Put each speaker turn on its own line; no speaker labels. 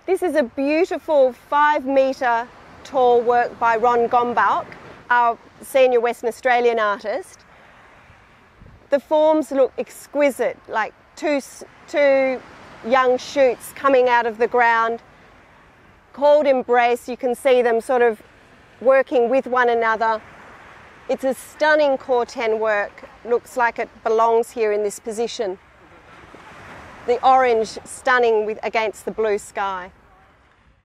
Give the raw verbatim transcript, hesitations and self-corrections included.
This is a beautiful five metre tall work by Gomboc, our senior Western Australian artist. The forms look exquisite, like two, two young shoots coming out of the ground, called embrace. You can see them sort of working with one another. It's a stunning corten work. Looks like it belongs here in this position. The orange stunning with, against the blue sky.